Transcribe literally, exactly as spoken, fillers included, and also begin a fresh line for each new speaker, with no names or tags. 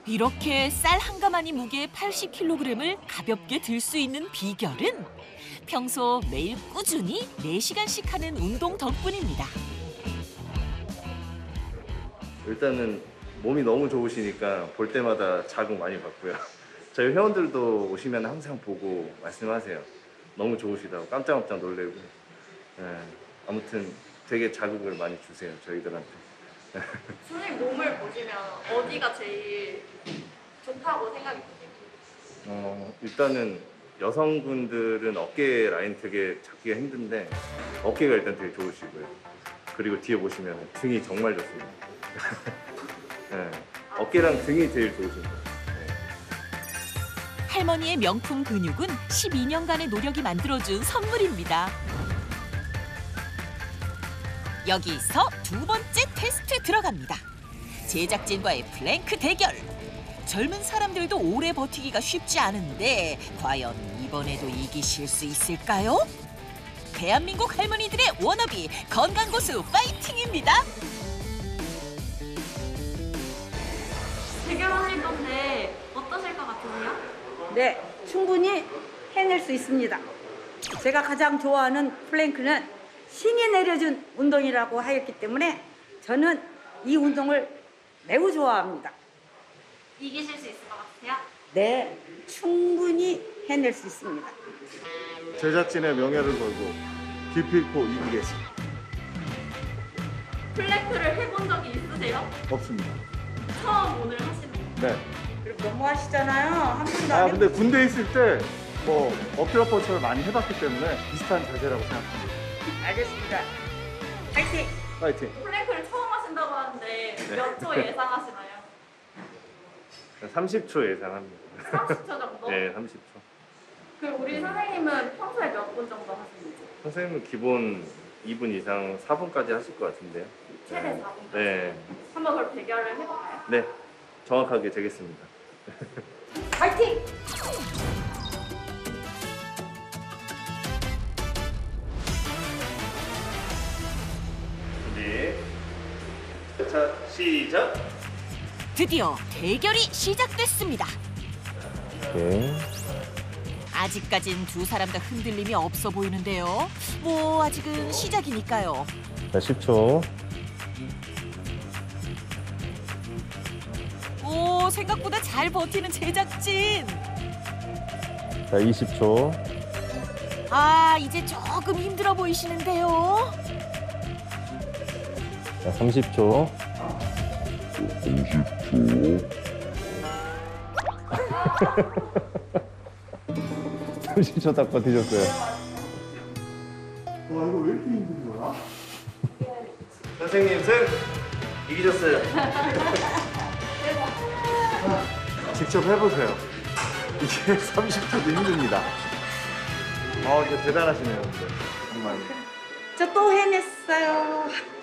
이렇게 쌀 한 가마니 무게 팔십 킬로그램을 가볍게 들 수 있는 비결은 평소 매일 꾸준히 네 시간씩 하는 운동 덕분입니다.
일단은 몸이 너무 좋으시니까 볼 때마다 자극 많이 받고요. 저희 회원들도 오시면 항상 보고 말씀하세요. 너무 좋으시다고 깜짝깜짝 놀래고. 네, 아무튼 되게 자극을 많이 주세요, 저희들한테.
선생님 몸을 보시면 어디가 제일 좋다고 생각이 드세요?
어, 일단은 여성분들은 어깨 라인 되게 잡기가 힘든데 어깨가 일단 되게 좋으시고요. 그리고 뒤에 보시면 등이 정말 좋습니다. 네, 어깨랑 등이 제일 좋으십니다. 네.
할머니의 명품 근육은 십이 년간의 노력이 만들어준 선물입니다. 여기서 두 번째 테스트 들어갑니다. 제작진과의 플랭크 대결. 젊은 사람들도 오래 버티기가 쉽지 않은데 과연 이번에도 이기실 수 있을까요? 대한민국 할머니들의 워너비 건강고수 파이팅입니다.
대결하실 건데 어떠실 것 같으세요?
네, 충분히 해낼 수 있습니다. 제가 가장 좋아하는 플랭크는 신이 내려준 운동이라고 하였기 때문에 저는 이 운동을 매우 좋아합니다.
이기실 수 있을 것 같으세요?
네, 충분히 해낼 수 있습니다.
제작진의 명예를 걸고 기필코 이기겠습니다.
플랭크를 해본 적이 있으세요?
없습니다.
처음 오늘 하시는 거예요?
네.
그리고 너무 하시잖아요. 한 번도 안
아
해보-
근데 군대 에 있을 때 뭐 어필어퍼처를 많이 해봤기 때문에 비슷한 자세라고 생각합니다.
알겠습니다. 파이팅!
파이팅.
플랭크를 처음 하신다고 하는데 몇 초 예상하시나요?
삼십 초 예상합니다.
삼십 초 정도?
네, 삼십 초.
그럼 우리 선생님은 평소에 몇 분 정도 하시는지?
선생님은 기본 이 분 이상 사 분까지 하실 것 같은데요.
최대
네.
사 분?
네,
한번 그럼 대결을 해볼까요?
네, 정확하게 되겠습니다.
파이팅!
네. 자, 시작.
드디어 대결이 시작됐습니다.
네.
아직까진 두 사람 다 흔들림이 없어 보이는데요. 뭐 아직은 시작이니까요.
자, 십 초.
오, 생각보다 잘 버티는 제작진.
자, 이십 초.
아, 이제 조금 힘들어 보이시는데요.
자, 삼십 초. 삼십 초 딱 버티셨어요.
와 이거 왜 이렇게 힘든 거야?
선생님 승! 이기셨어요.
직접 해보세요. 이게 삼십 초도 힘듭니다. 아, 이제 대단하시네요, 근데. 정말.
저 또 해냈어요.